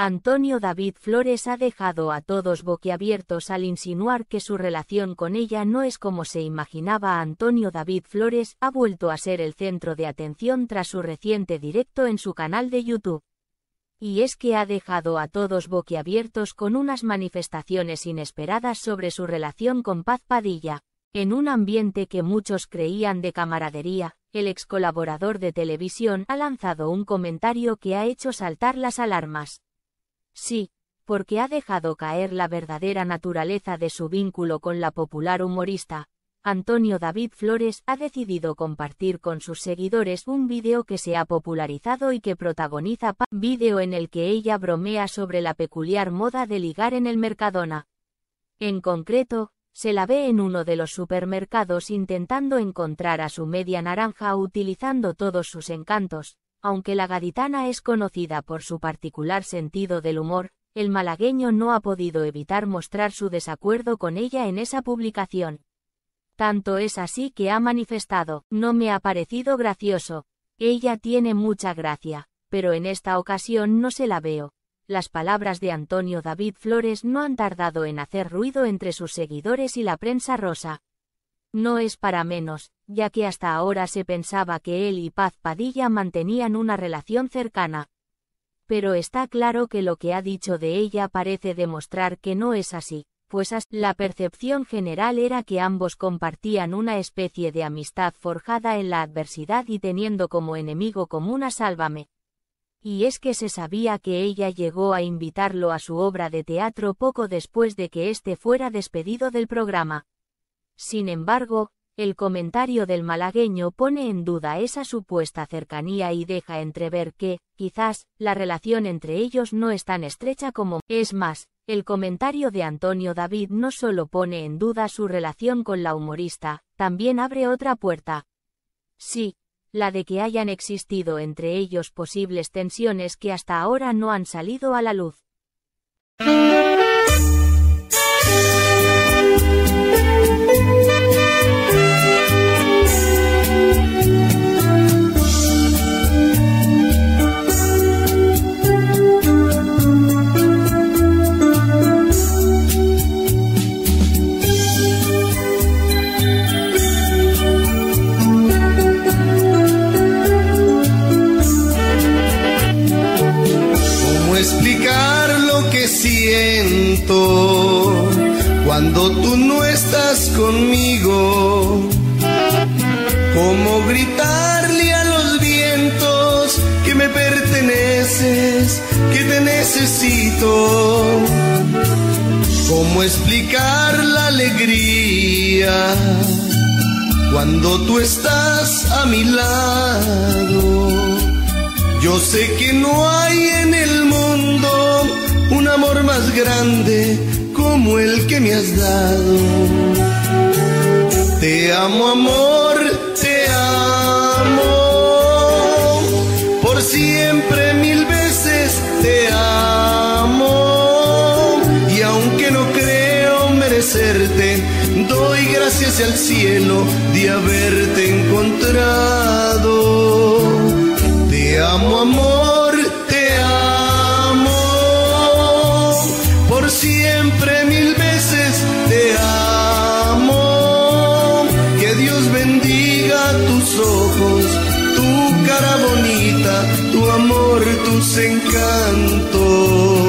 Antonio David Flores ha dejado a todos boquiabiertos al insinuar que su relación con ella no es como se imaginaba. Antonio David Flores ha vuelto a ser el centro de atención tras su reciente directo en su canal de YouTube. Y es que ha dejado a todos boquiabiertos con unas manifestaciones inesperadas sobre su relación con Paz Padilla. En un ambiente que muchos creían de camaradería, el ex colaborador de televisión ha lanzado un comentario que ha hecho saltar las alarmas. Sí, porque ha dejado caer la verdadera naturaleza de su vínculo con la popular humorista. Antonio David Flores ha decidido compartir con sus seguidores un vídeo que se ha popularizado y que protagoniza Paz, vídeo en el que ella bromea sobre la peculiar moda de ligar en el Mercadona. En concreto, se la ve en uno de los supermercados intentando encontrar a su media naranja utilizando todos sus encantos. Aunque la gaditana es conocida por su particular sentido del humor, el malagueño no ha podido evitar mostrar su desacuerdo con ella en esa publicación. Tanto es así que ha manifestado: "No me ha parecido gracioso. Ella tiene mucha gracia, pero en esta ocasión no se la veo". Las palabras de Antonio David Flores no han tardado en hacer ruido entre sus seguidores y la prensa rosa. No es para menos, ya que hasta ahora se pensaba que él y Paz Padilla mantenían una relación cercana. Pero está claro que lo que ha dicho de ella parece demostrar que no es así, pues la percepción general era que ambos compartían una especie de amistad forjada en la adversidad y teniendo como enemigo común a Sálvame. Y es que se sabía que ella llegó a invitarlo a su obra de teatro poco después de que éste fuera despedido del programa. Sin embargo, el comentario del malagueño pone en duda esa supuesta cercanía y deja entrever que, quizás, la relación entre ellos no es tan estrecha como. Es más, el comentario de Antonio David no solo pone en duda su relación con la humorista, también abre otra puerta. Sí, la de que hayan existido entre ellos posibles tensiones que hasta ahora no han salido a la luz. Explicar lo que siento cuando tú no estás conmigo. Cómo gritarle a los vientos que me perteneces, que te necesito. Cómo explicar la alegría cuando tú estás a mi lado. Yo sé que no hay en el mundo un amor más grande como el que me has dado. Te amo, amor, te amo, por siempre 1000 veces te amo. Y aunque no creo merecerte, doy gracias al cielo de haberte encontrado. Te amo, amor, te amo, por siempre 1000 veces te amo. Que Dios bendiga tus ojos, tu cara bonita, tu amor, tus encantos.